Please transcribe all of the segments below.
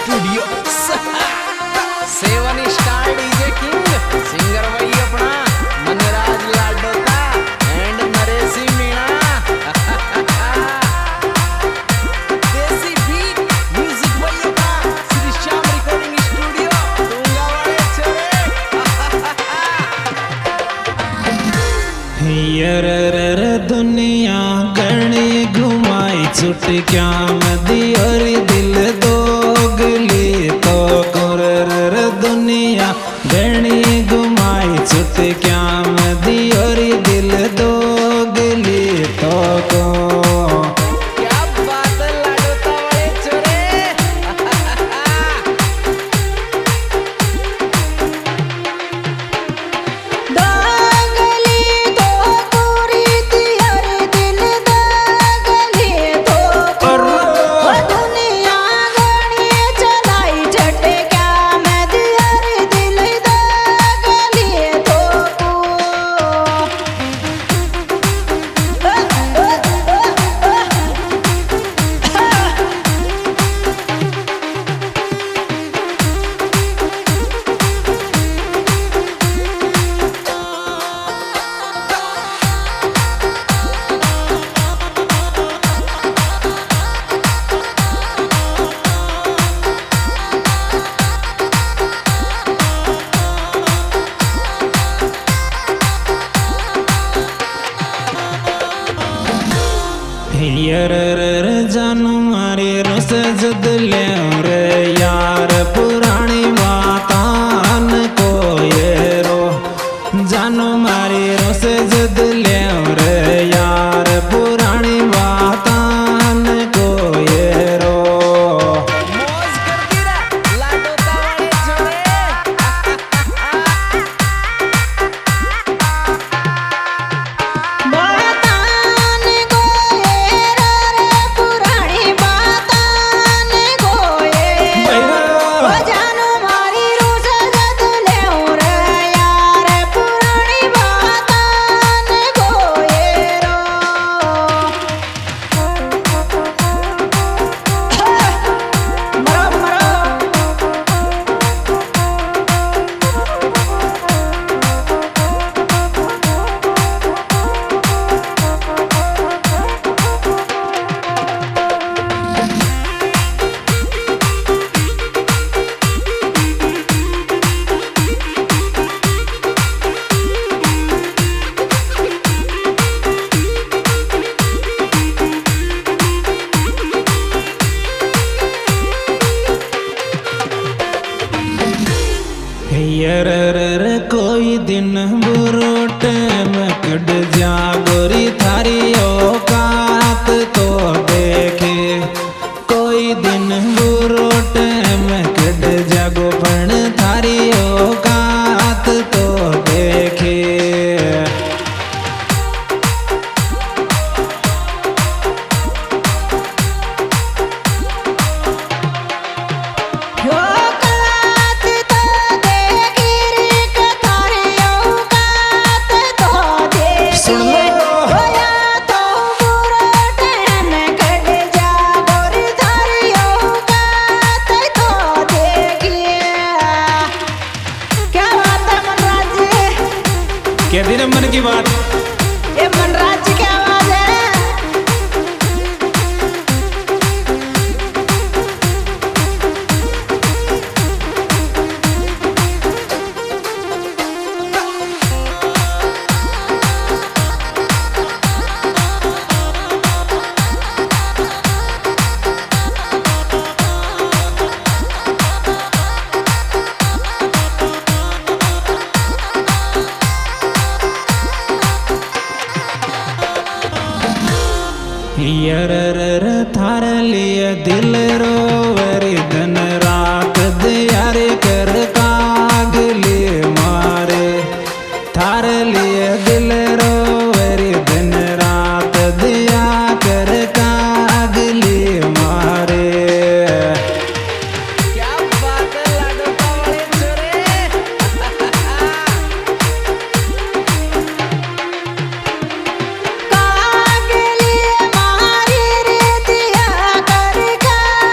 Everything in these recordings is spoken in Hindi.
Studio. 7 star DJ king singer वही अपना मनराज लाडोता एंड नरेशी मीणा। देसी बीट म्यूजिक वही अपना श्री श्याम रिकॉर्डिंग स्टूडियो दूंगा वाले छोरे। यर दुनिया गणी घुमाई चुटक्या मदी और दिल दोगली तो कुरर दुनिया गणी घुमाई चुटक्या मदी और दिल दोगली तो को। क्या बात है लाडोता वाले छोरे। यर जानू मारे रस जद ले रे यार पुरानी बातान को ये रो। जानू मारे रस जद ले रे यार पुरानी बातान को ये रो। मौज कर दी रे लाडोता वाले छोरे। यर कोई दिन बुरो टाइम कट जा गोरी थारी औकात तो देखे। कोई दिन बुरो टाइम कट जा गोपन थारी औकात तो देखे। क्या दिन मन की बात ये मनराज की आवाज है। यर थार लिए दिल रोवरी दिन रात दियारे कर कागली मारे। थार लिए दिल रोवरी दिन रात दिया कर कागली मारे। क्या बात है लाडोता वाले छोरे। कागली मारी रे दिया कर का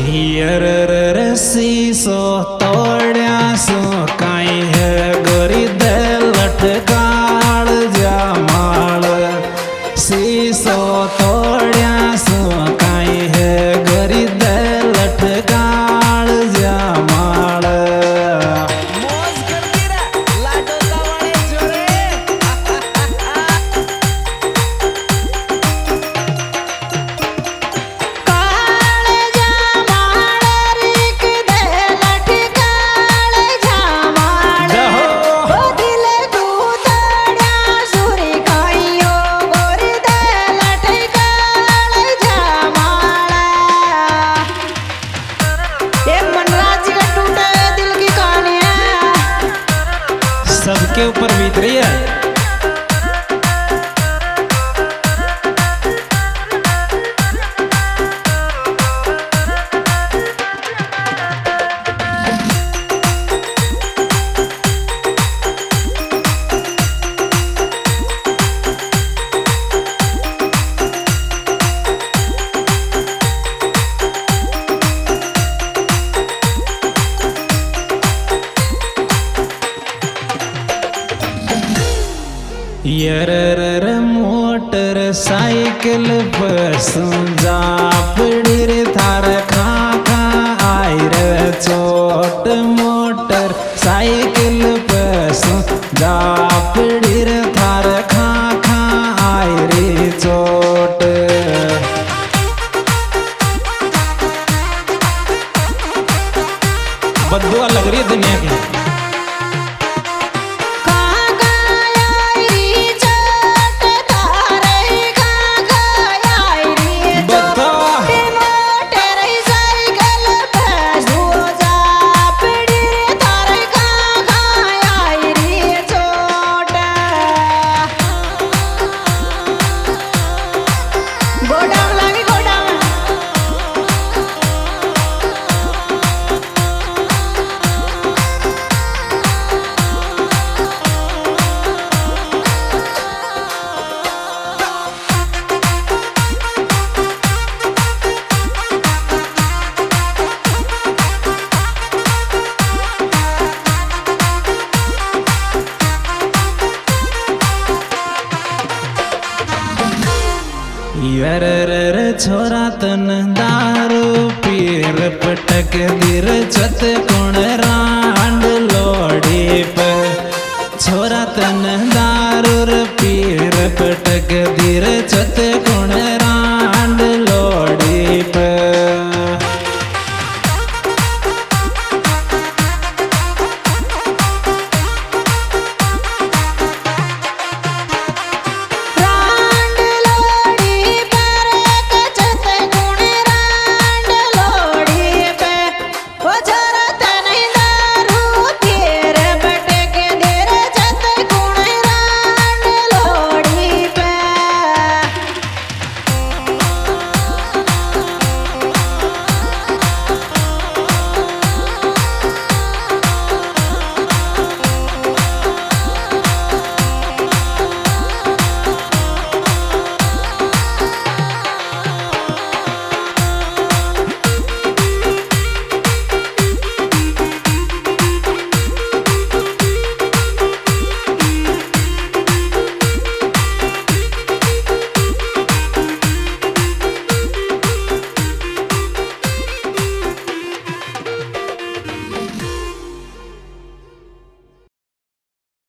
यर शीशो तोड़्या सो काई है गोरी दे लटकाल जमाल शीशो तोड़्या सो काई है गोरी दे लटकाल जमाल मौज करती रे लाडो वाले जोरे काले जामाड़ रिक दे लटकाल जामाड़ ओ दिल दूतड़िया सुरी काइयो गोरी दे लटकाल जामाड़ ये मनराज का टूटे दिल की कहानी है सबके ऊपर बीत रही है। यर मोटर साइकिल बस जा पड़ी रे थार खा खा आई रे चोट मोटर साइकिल बस जा पड़ी रे थार खा खा आई रे चोट बदुआ लग रही है दुनिया की। यर छोरा तन दारू पीर पटक दी